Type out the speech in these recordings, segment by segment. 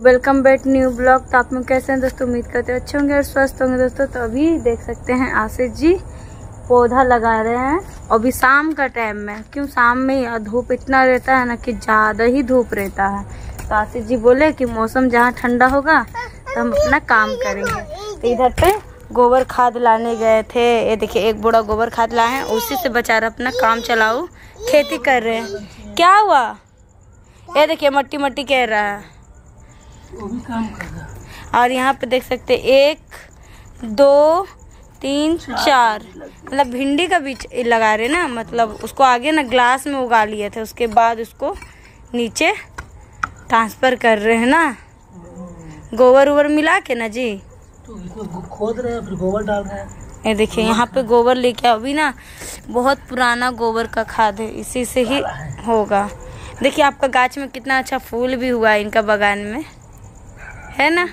Welcome back new blog. तो आप लोग कैसे हैं दोस्तों? उम्मीद करते हैं अच्छे होंगे और स्वस्थ होंगे दोस्तों। तो अभी देख सकते हैं आशीष जी पौधा लगा रहे हैं। अभी शाम का टाइम में, क्यों शाम में धूप इतना रहता है ना कि ज़्यादा ही धूप रहता है। तो आशीष जी बोले कि मौसम जहाँ ठंडा होगा तो हम अपना काम करेंगे। तो इधर पे गोबर खाद लाने गए थे। ये देखिए एक बोरा गोबर खाद लाए हैं, उसी से बेचारा अपना काम चलाओ खेती कर रहे हैं। क्या हुआ? ये देखिए मट्टी मट्टी कह रहा है, वो भी काम कर रहा है। और यहाँ पे देख सकते 1 2 3 4 मतलब भिंडी का बीज लगा रहे ना, मतलब उसको आगे ना ग्लास में उगा लिए थे, उसके बाद उसको नीचे ट्रांसफर कर रहे हैं ना, गोबर वोबर मिला के ना जी। तो इसको खोद रहे हैं फिर गोबर डाल रहे हैं। ये देखिए यहाँ पे गोबर लेके अभी ना बहुत पुराना गोबर का खाद है, इसी से ही होगा। देखिए आपका गाछ में कितना अच्छा फूल भी हुआ है इनका बगान में, है ना।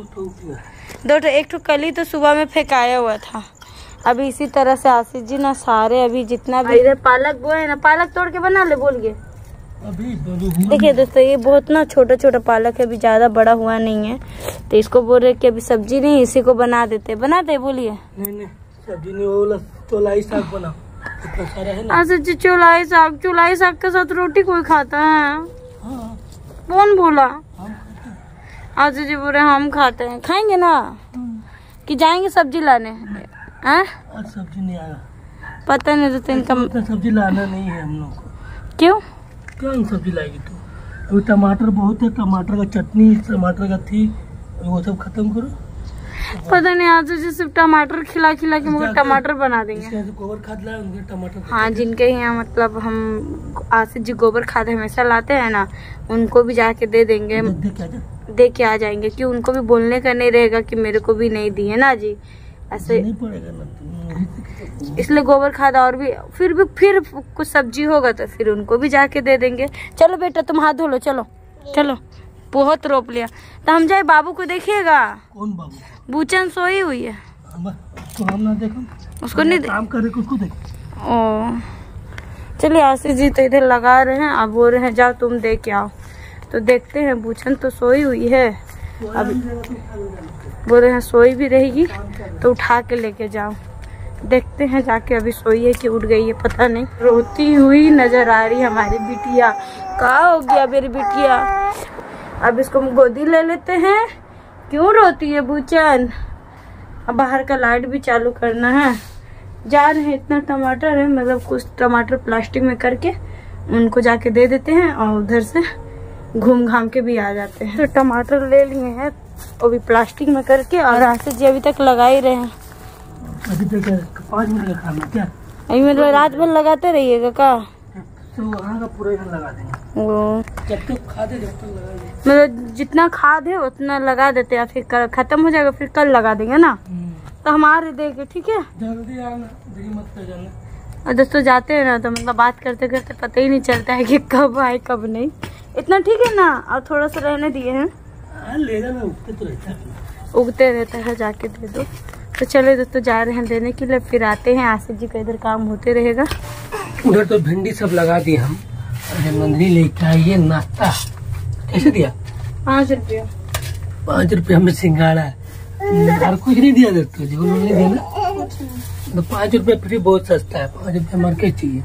दो एक ठो कली तो सुबह में फेंकाया हुआ था। अभी इसी तरह से आशीष जी ना सारे अभी जितना भी इधर पालक बोए ना, पालक तोड़ के बना ले बोलिए। अभी देखिए दोस्तों ये बहुत ना छोटा छोटा पालक है, अभी ज्यादा बड़ा हुआ नहीं है। तो इसको बोल रहे कि अभी सब्जी नहीं, इसी को बना देते बोलिए। नहीं सब्जी नहीं, वो चौलाई साग बना इतना सारा है ना। आशीष जी चौलाई साग के साथ रोटी कोई खाता है? हाँ, कौन बोला? हम आशीष जी बोले हम खाते हैं। खाएंगे ना कि जाएंगे सब्जी लाने? आज सब्जी नहीं आया, पता नहीं तो इनका सब्जी लाना नहीं है हम लोग को। क्यों सब्जी लाएगी तो? अभी टमाटर बहुत है, टमाटर का चटनी, टमाटर का थी, वो सब खत्म करो। पता नहीं आशीष जी सिर्फ टमाटर खिला के मुझे टमाटर बना देंगे। गोबर खाद लाए उनके टमाटर। हाँ, जिनके यहाँ मतलब हम आशीष जी गोबर खाद हमेशा लाते हैं ना, उनको भी जाके दे देंगे, दे के आ जाएंगे। कि उनको भी बोलने का नहीं रहेगा कि मेरे को भी नहीं दिए ना जी, ऐसे नहीं पड़ेगा ना। इसलिए गोबर खाद और भी फिर कुछ सब्जी होगा तो फिर उनको भी जाके दे देंगे। चलो बेटा तुम हाथ धो लो, चलो बहुत रोप लिया। तो हम जाए बाबू को देखिएगा। कौन बाबू? बूचन सोई हुई है, तो हम ना देखो, उसको नहीं काम करे उसको देख। ओ चलिए आशीष जी तो इधर लगा रहे हैं, अब बोल रहे हैं जाओ तुम दे के आओ। तो देखते हैं, बूचन तो सोई हुई है, अब बोल रहे हैं सोई भी रहेगी तो उठा के लेके जाओ। देखते हैं जाके, अभी सोई है कि उठ गई है पता नहीं। रोती हुई नजर आ रही हमारी बिटिया। कहाँ हो गया मेरी बिटिया? अब इसको हम गोदी ले लेते हैं। क्यों रोती है बूचन? अब बाहर का लाइट भी चालू करना है। जा रहे हैं, इतना टमाटर है, मतलब कुछ टमाटर प्लास्टिक में करके उनको जाके दे देते हैं और उधर से घूम घाम के भी आ जाते हैं। तो टमाटर ले लिए हैं वो भी प्लास्टिक में करके, और आशीष जी अभी तक लगा ही रहे हैं। अभी तक 5 मिनट का काम है क्या? अभी मतलब रात भर लगाते रहिएगा का? तो वहाँ का पूरा लगा देंगे, जब तक खाद है जब तक लगा देंगे। मतलब जितना खाद है उतना लगा देते हैं, फिर खत्म हो जाएगा फिर कल लगा देंगे ना। तो हमारे देंगे, ठीक है? जल्दी आना, देरी मत कर जाना। और दोस्तों जाते हैं ना तो मतलब बात करते करते पता ही नहीं चलता है कि कब आए कब नहीं। इतना ठीक है ना? और थोड़ा सा रहने दिए हैं, ले जाना, उगते तो रहता है, उगते रहता है, जाके दे दो। तो चले दोस्तों जा रहे हैं देने के लिए, फिर आते हैं। आशीष जी का इधर काम होते रहेगा। उधर तो भिंडी सब लगा दी हम। नंदनी लेके आई है नाश्ता, कैसे दिया? 5 रुपया। 5 रुपया में सिंघाड़ा और कुछ नहीं दिया दोस्तों जी, उन्होंने दिया ना। तो 5 रुपया फ्री बहुत सस्ता है, 5 रुपया मार्केट चाहिए।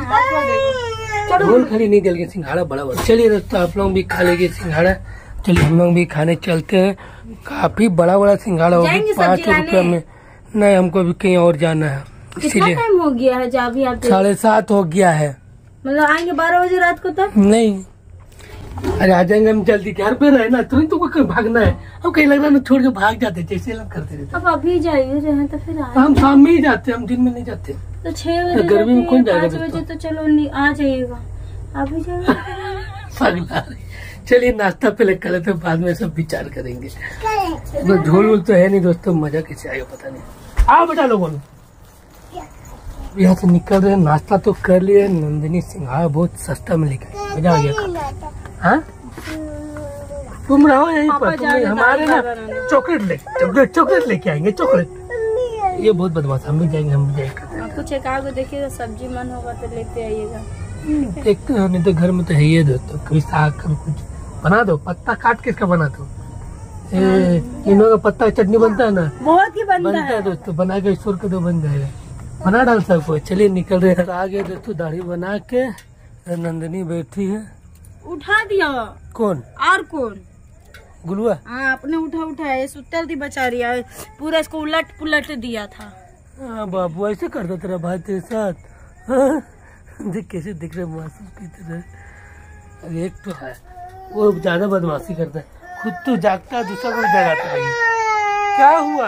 ढोल खाली नहीं दिया, सिंघाड़ा बड़ा बड़ा। चलिए दोस्तों आप लोग भी खा लेंगे सिंघाड़ा। चलिए हम लोग भी खाने चलते हैं। काफी बड़ा बड़ा सिंघाड़ा होगा 5 रुपया में। नहीं, हमको भी कहीं और जाना है, इसीलिए। टाइम हो गया है जब भी आप? 7:30 हो गया है। मतलब आएंगे 12 बजे रात को तक? नहीं, अरे आ जाएंगे हम जल्दी। घर पे रहे ना, तुरंत तो कहीं भागना है। हम कहीं लग रहा है छोड़ के भाग जाते, जैसे लोग करते रहते। अब अभी जाइए रहे तो फिर हम शाम में ही जाते, हम दिन में नहीं जाते। तो 6 बजे गर्मी में कौन जाएगा? 5 बजे तो चलो आ जाइएगा, अभी जाइएगा। चलिए नाश्ता पहले कर लेते, बाद में सब विचार करेंगे। तो झोल वोल तो है नहीं दोस्तों, मजा कैसे आएगा पता नहीं। आओ बेटा लोगों, यहाँ से निकल रहे, नाश्ता तो कर लिए। नंदिनी सिंघाड़ा बहुत सस्ता में लेकर, मजा आ गया। हाँ तुम रहो यहीं पर, हमारे ना चॉकलेट लेके आएंगे। चॉकलेट ये बहुत बदमाश, हम भी जाएंगे, हम भी जाएंगे। कुछ एक आगे देखिएगा, सब्जी मन होगा तो लेते आइएगा। देखते हैं, नहीं तो घर में तो है ही दोस्तों, कभी साग कभी कुछ बना दो, पत्ता काट के इसका बना दो। तीनों का पत्ता चटनी बनता है ना, बहुत ही बनता है दोस्तों। बना के स्टोर कर दो, बन जाएगा। बना डाल सबको। चलिए निकल रहे हैं। आ गए दोस्तों दाढ़ी बना के। नंदिनी बैठी है। उठा दिया। कौन? और कौन? गुलुआ। हाँ आपने उठाया। सुतर थी बेचारी, पूरा इसको उलट पुलट दिया था। हाँ बाबू ऐसे करता तेरा भाई तेरे साथ। हाँ? देख कैसे दिख रहे मासूम की तरह। एक तो है वो ज्यादा बदमाशी करता है, खुद तो जागता है, दूसरा को जगाता है। क्या हुआ?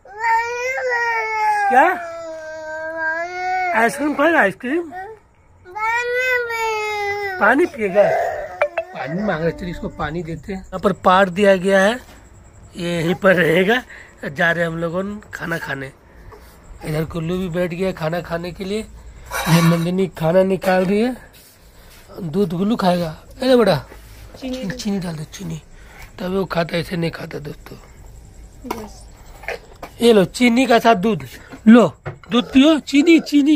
क्या आइसक्रीम खाएगा? आइसक्रीम? पानी पिएगा? पानी मांग रहे। चलिए इसको पानी देते हैं। यहाँ पर पार दिया गया है, यहीं पर रहेगा। जा रहे हम लोगों खाना खाने। इधर कुल्लू भी बैठ गया खाना खाने के लिए। ये नंदिनी खाना निकाल रही है। दूध गुल्लू खाएगा। अरे बड़ा चीनी डाल दो, चीनी, तभी वो खाता, ऐसे नहीं खाता दोस्तों। ये लो चीनी का साथ दूध लो, दूध पियो। चीनी चीनी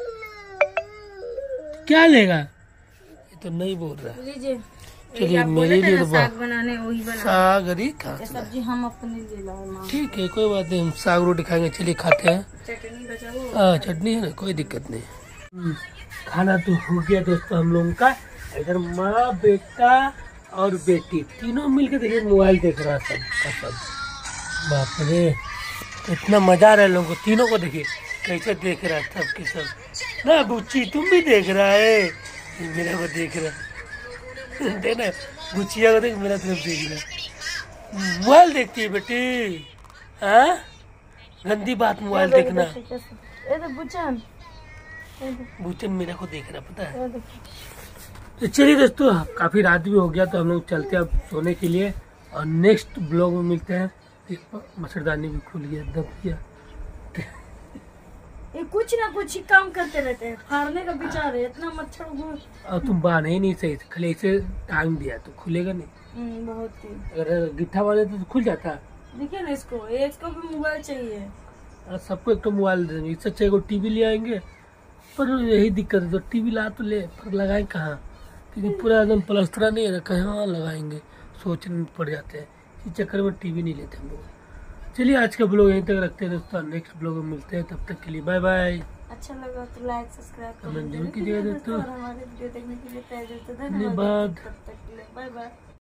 क्या लेगा? ये तो नहीं बोल रहा। चलिए मेरे लिए तो साग बनाने वही बना। साग अरे खा सब्जी हम अपने लिए लाए। ठीक है कोई बात नहीं, हम साग रोटी खाएंगे। चलिए खाते हैं। चटनी बचा हुआ। हाँ चटनी है ना, कोई दिक्कत नहीं। खाना तो हो गया दोस्तों हम लोगों का। इधर माँ बेटा और बेटी तीनों मिलकर देखिए मोबाइल देख रहा है सब। बाप रे इतना मजा आ रहा है लोगों को। तीनों को देखिए कैसे देख रहा है सब के सब। ना बुच्ची तुम भी देख रहा है, मेरा को देख रहा है। देना बुचिया को देख, मेरा तरफ देख रहा। मोबाइल देखती है बेटी? हाँ गंदी बात मोबाइल देखना। बुचन मेरा को देख रहा पता है। तो चलिए दोस्तों काफी रात भी हो गया, तो हम लोग चलते हैं अब सोने के लिए। और नेक्स्ट ब्लॉग में मिलते हैं। मच्छरदानी भी खुल गया, दब गया। ये कुछ ना कुछ ही काम करते रहते हैं, फाड़ने का विचार है। इतना मच्छर और तुम बांधे ही नहीं सही, खाली ऐसे टांग दिया तो खुलेगा नहीं। बहुत ही। अगर गिट्ठा बांधे तो खुल जाता। देखिए ना इसको भी मोबाइल चाहिए। सबको एक तो मोबाइल दे देंगे, इससे अच्छा को टीवी ले आएंगे। पर यही दिक्कत है, तो टीवी ला तो ले, पर लगाए कहाँ? क्योंकि पूरा एकदम प्लस्तरा नहीं है, कहाँ लगाएंगे सोचने में पड़ जाते हैं। इस चक्कर में टीवी नहीं लेते हम लोग। चलिए आज का ब्लॉग यहीं तक रखते हैं दोस्तों, नेक्स्ट ब्लॉग में मिलते हैं। तब तक के लिए बाय बाय। अच्छा लगा तो लाइक सब्सक्राइब कमेंट जरूर कीजिएगा दोस्तों। हमारे वीडियो देखने के लिए धन्यवाद। धन्यवाद। तब तक के लिए बाय बाय।